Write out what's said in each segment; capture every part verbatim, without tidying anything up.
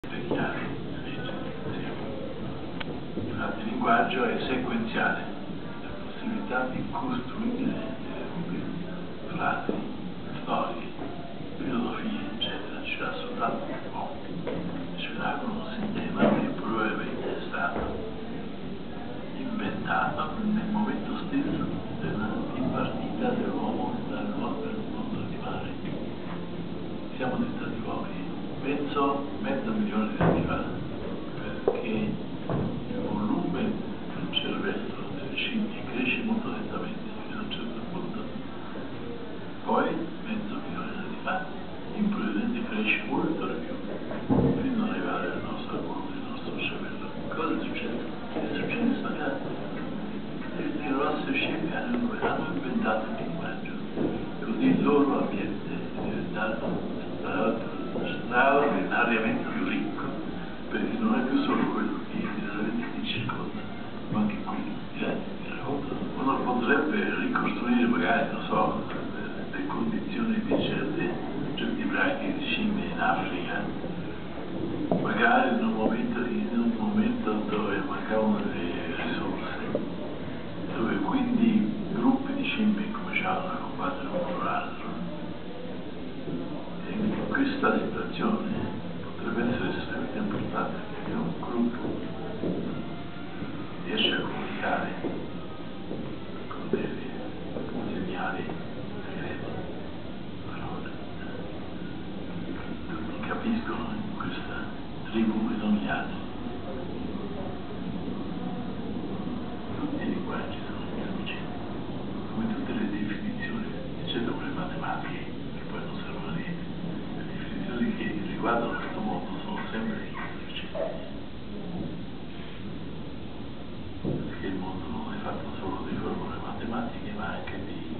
chiare, infatti il linguaggio è sequenziale, la possibilità di costruire eh, frasi, storie, filosofie, eccetera, ce l'ha soltanto l'uomo, ce l'ha con un sistema che probabilmente è stato inventato nel momento stesso della dipartita dell'uomo dal mondo animale. Siamo diventati uomini, penso mezzo milione di anni fa, perché il volume del cervello delle scimmie cresce molto lentamente fino a un certo punto, poi mezzo milione di anni fa improvvisamente cresce molto di più fino ad arrivare al nostro volume del nostro cervello. Cosa è successo? È successo che le grosse scimmie hanno, hanno inventato il linguaggio, così il loro ambiente è diventato straordinariamente più ricco, perché non è più solo quello che immediatamente ti circonda, ma anche quello che ti racconta. Uno potrebbe ricostruire magari, non so, le, le condizioni di certe, certi branchi di scimmie in Africa, magari in un momento, in un momento dove mancavano le risorse, dove quindi gruppi di scimmie cominciavano a combattere uno con l'altro. In questa situazione potrebbe essere estremamente importante che un gruppo riesce a comunicare con dei segnali segreti, parole. Tutti capiscono in questa tribù e non gli altri. Tutti i linguaggi sono unici, come tutte le definizioni, eccetera le matematiche, che poi non servono a niente. Che riguardano questo mondo sono sempre unici, perché il mondo non è fatto solo di formule matematiche ma anche di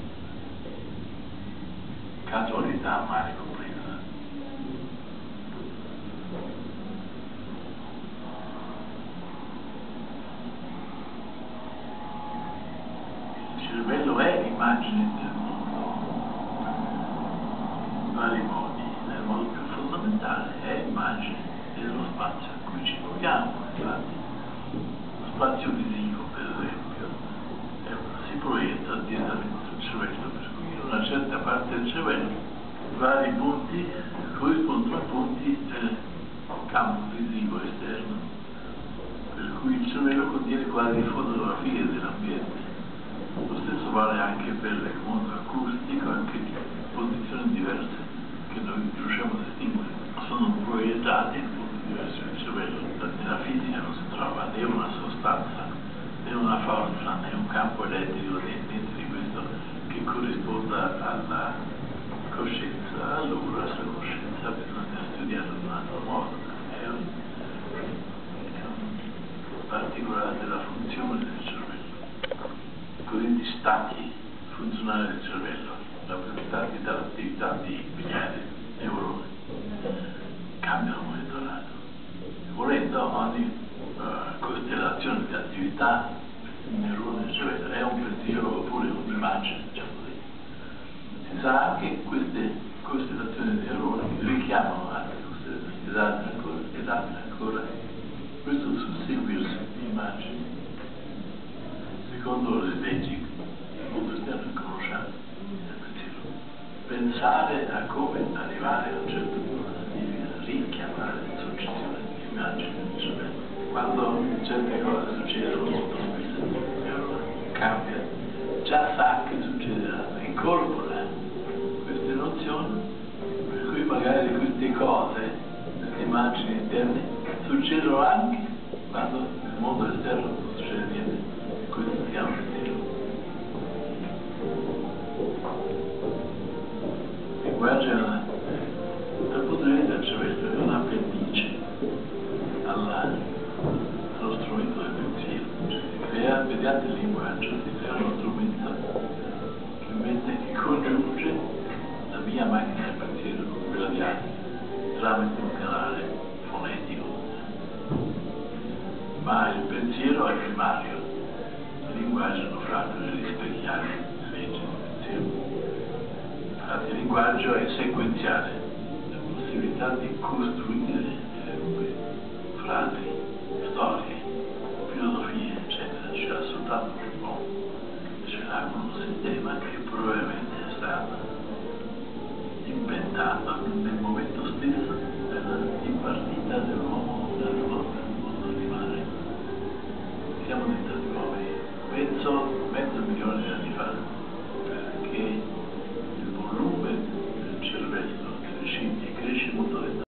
casualità mai compresa. Il cervello è l'immagine del mondo in vari modi. Il modo più fondamentale è l'immagine dello spazio in cui ci muoviamo, infatti lo spazio visivo per esempio è, si proietta direttamente sul cervello, per cui in una certa parte del cervello vari punti corrispondono a punti del campo visivo esterno, per cui il cervello contiene quasi fotografie dell'ambiente. Lo stesso vale anche per il mondo acustico, anche di posizioni diverse che noi riusciamo a distinguere, sono proiettati in punti diversi del cervello. Nella fisica non si trova né una sostanza, né una forza, né un campo elettrico, né niente di questo che corrisponda alla coscienza. Allora la coscienza bisogna studiarla in un altro modo, è un, è un particolare della funzione del cervello. I cosiddetti stati funzionali del cervello, rappresentati dall'attività di migliaia di neuroni, cambiano da un momento all'altro. Volendo, ogni uh, costellazione di attività di neuroni del cervello è un pensiero oppure un'immagine, diciamo così. Si sa che queste costellazioni di neuroni richiamano altre costellazioni ed altre ancora, ed altre ancora. Questo susseguirsi di immagini, secondo le leggi del mondo esterno inconosciuto. Pensare a come arrivare a un certo punto significa richiamare la successione di immagini del cervello. Quando certe cose succedono molto spesso, cambia, già sa che succederà, incorpora queste nozioni, per cui magari queste cose, queste immagini interne, succedono anche quando nel mondo esterno non succede niente. Questo si chiama pensiero. Il linguaggio dal punto di vista del cervello è un appendice alla, allo strumento del pensiero, cioè si crea mediante il linguaggio, si crea uno strumento che mette, che congiunge la mia macchina del pensiero con quella di altri tramite un canale fonetico. Ma il pensiero è primario, il linguaggio è un fatto di rispecchiare le leggi del pensiero. Infatti il linguaggio è sequenziale, la possibilità di costruire metà dell'uomo